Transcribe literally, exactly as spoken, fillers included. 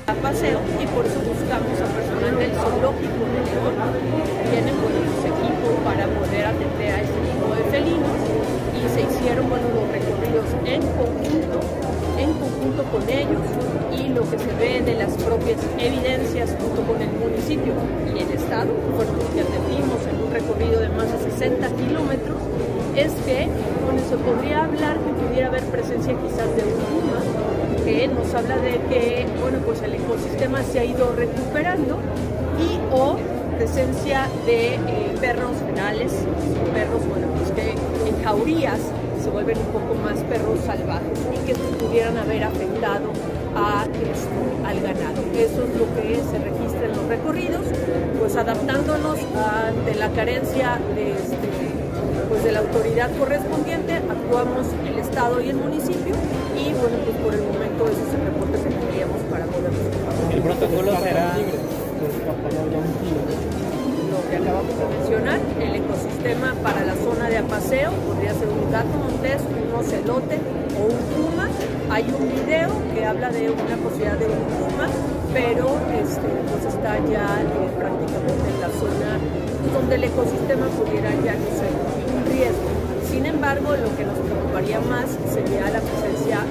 a paseo, y por eso buscamos a personal del zoológico de León. Tienen bueno, su equipo para poder atender a este tipo de felinos, y se hicieron bueno, los recorridos en conjunto, en conjunto con ellos, y lo que se ve de las propias evidencias junto con el municipio y el estado, bueno, lo que atendimos en un recorrido de más de sesenta kilómetros, es que bueno, se podría hablar que pudiera haber presencia quizás de un puma, que nos habla de que bueno, pues el ecosistema se ha ido recuperando, y o presencia de eh, perros renales, perros bueno, pues que en jaurías se vuelven un poco más perros salvajes y que pudieran haber afectado a, este, al ganado. Eso es lo que se registra en los recorridos, pues adaptándonos ante la carencia de, este, pues de la autoridad correspondiente, actuamos el Estado y el municipio, y bueno, pues por el momento ese es el reporte que tendríamos para poder el protocolo será lo que acabamos de mencionar, el ecosistema para la zona de apaseo, podría ser un gato montés, un ocelote o un puma. Hay un video que habla de una posibilidad de un puma, pero este, pues está ya eh, prácticamente en la zona donde el ecosistema pudiera ya no ser un riesgo. Sin embargo, lo que nos preocuparía más sería la presencia